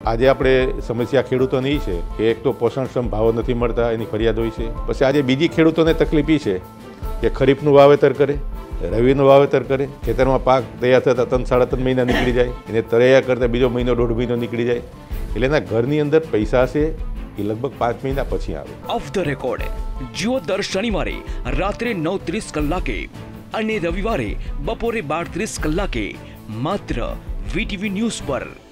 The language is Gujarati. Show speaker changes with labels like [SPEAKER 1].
[SPEAKER 1] આજે આપણે સમસ્યા ખેડૂતોની છે કે એક તો પોષણક્ષમ ભાવો નથી મળતા, એની ફરિયાદ હોય છે. પછી આજે બીજી ખેડૂતોને તકલીફ છે કે ખરીફનું વાવેતર કરે, રવિનું વાવેતર કરે, ખેતરમાં પાક તૈયાર થતાં 3-3.5 મહિના નીકળી જાય, એને તૈયાર કરતાં બીજો મહિનો 1.5 મહિનો નીકળી જાય. એટલે એના ઘરની અંદર પૈસા છે એ લગભગ 5 મહિના પછી આવે.
[SPEAKER 2] ઓફ ધ રેકોર્ડ જુઓ દર શનિવારે રાત્રે 9:30 કલાકે અને રવિવારે બપોરે 12:30 કલાકે માત્ર વીટીવી ન્યૂઝ પર.